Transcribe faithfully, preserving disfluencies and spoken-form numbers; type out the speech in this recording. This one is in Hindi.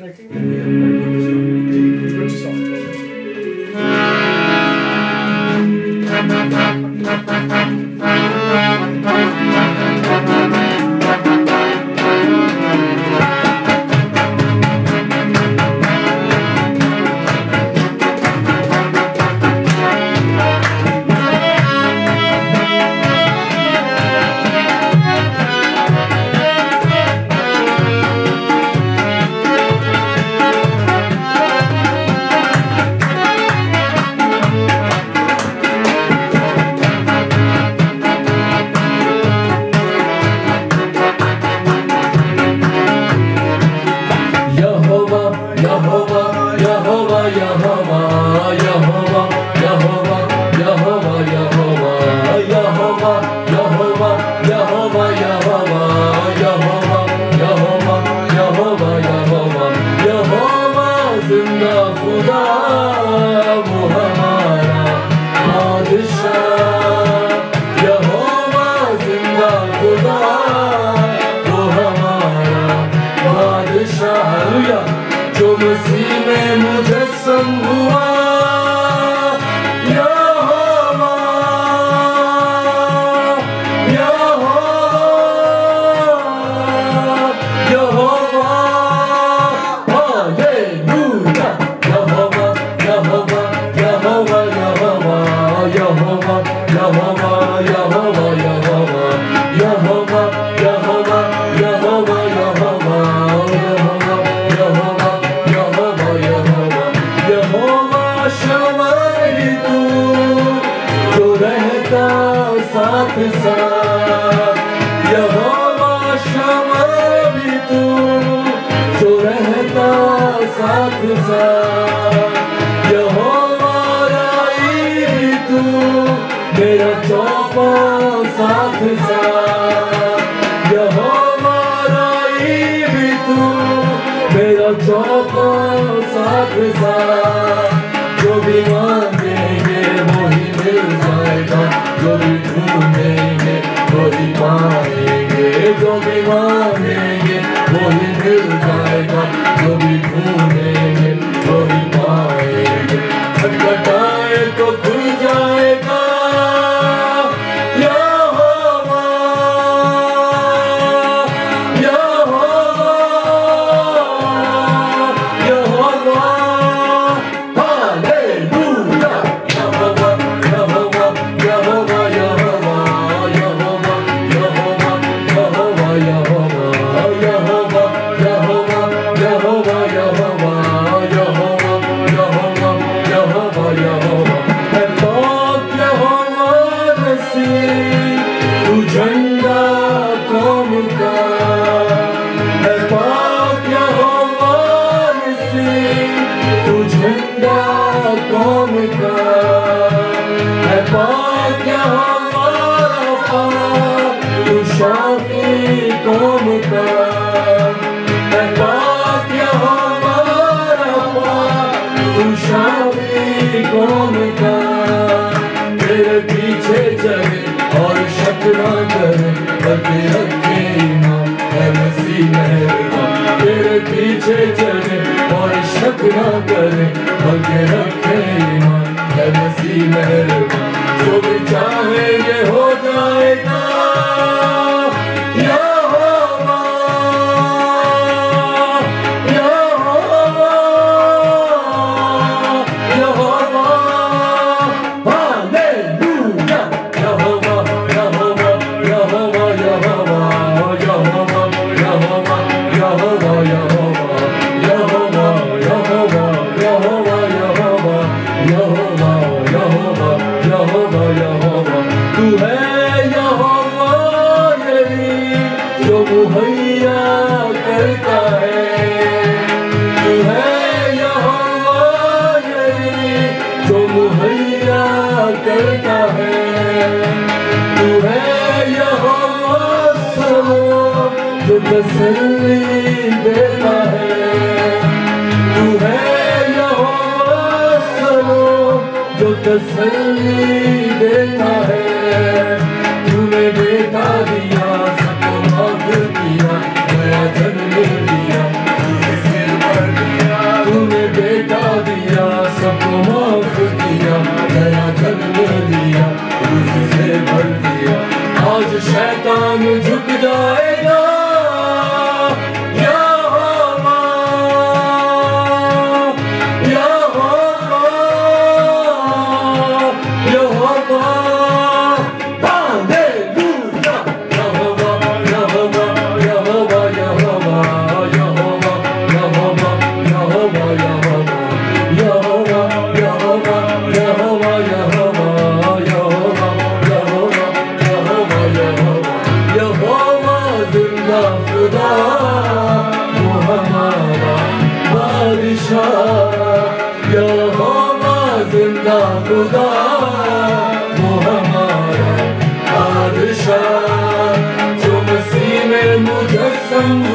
I think that we have a good song. जो मसीह में मुजस्सम हुआ यहोवा यहोवा यहोवा हालेलुया यहोवा यहोवा यहोवा यहोवा यहोवा यहोवा यहोवा यहोवा यहोवा यहोवा यहोवा यहोवा साथ साथ यहोवा शम्मा भी तू जो रहता साथ साथ यहोवा राई भी तू मेरा चौपा साथ साथ यहोवा राई भी तू मेरा चौपा साथ साथ जो भी मांगेंगे वही मिल जाएगा जो भी ढूंढेंगे वही पाएंगे जो भी मांगेंगे वही मिल जाएगा जो भी ढूंढेंगे वही पाएंगे खटखटाए तो खुल जाएगा यहोवा यहोवा यहोवा हालेलुया यहोवा यहोवा यहोवा यहोवा यहोवा यहोवा यहोवा यहोवा यहोवा यहोवा यहोवा यहोवा यहोवा यहोवा यहोवा यहोवा है पाक यहोवा नसीब तू झंडा कौम का है पाक यहोवा नसीब तू झंडा कौम का है पाक यहोवा रफ़ा तू शाफ़ी कौम का है पाक यहोवा रफ़ा तू शाफ़ी कौम का तेरे पीछे चले और शक ना करे बल्कि रखे ईमान है मसीह मेहरबान तेरे पीछे चले और शक ना करे बल्कि रखे ईमान है मसीह मेहरबान जो भी चाहेंगे हो जाएगा यहोवा यहोवा यहोवा हालेलुया यहोवा यहोवा यहोवा यहोवा यहोवा यहोवा यहोवा यहोवा यहोवा यहोवा यहोवा यहोवा यहोवा यहोवा यहोवा यहोवा तू है यहोवा यही जो मुहैया करता है तू है यहोवा यही जो मुहैया करता है तू है यहोवा सलाम जो तसल्ली देता है तू है यहोवा सलाम जो तसल्ली देता है तूने बेटा दिया सबको माफ किया नया जन्म दिया तुझे सिर पर उससे भर दिया। आज शैतान झुक जाएगा, यहोवा यहोवा यहोवा हालेलुया। यहोवा यहोवा यहोवा यहोवा यहोवा यहोवा यहोवा यहोवा यहोवा यहोवा यहोवा यहोवा यहोवा यहोवा यहोवा यहोवा यहोवा जिंदा खुदा वो हमारा बादशाह। यहोवा जिंदा खुदा वो हमारा बादशाह, जो मसीह में मुजस्सम